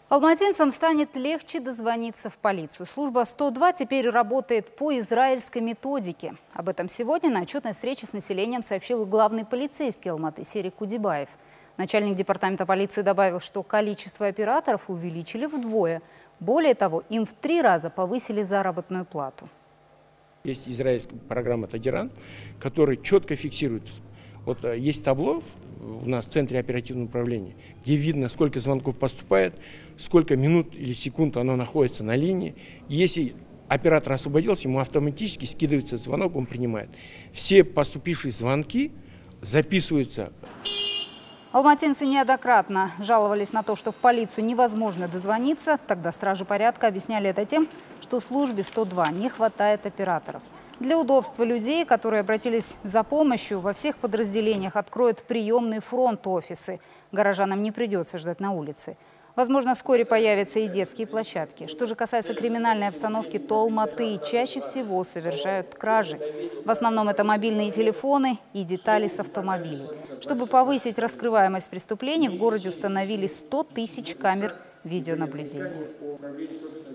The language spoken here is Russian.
Алматинцам станет легче дозвониться в полицию. Служба 102 теперь работает по израильской методике. Об этом сегодня на отчетной встрече с населением сообщил главный полицейский Алматы Серик Кудибаев. Начальник департамента полиции добавил, что количество операторов увеличили вдвое. Более того, им в 3 раза повысили заработную плату. Есть израильская программа «Тагиран», которая четко фиксирует. Вот есть табло у нас в Центре оперативного управления, где видно, сколько звонков поступает, сколько минут или секунд оно находится на линии. Если оператор освободился, ему автоматически скидывается звонок, он принимает. Все поступившие звонки записываются. Алматинцы неоднократно жаловались на то, что в полицию невозможно дозвониться. Тогда стражи порядка объясняли это тем, что службе 102 не хватает операторов. Для удобства людей, которые обратились за помощью, во всех подразделениях откроют приемные фронт-офисы. Горожанам не придется ждать на улице. Возможно, вскоре появятся и детские площадки. Что же касается криминальной обстановки, то Алматы чаще всего совершают кражи. В основном это мобильные телефоны и детали с автомобилей. Чтобы повысить раскрываемость преступлений, в городе установили 100 000 камер видеонаблюдения.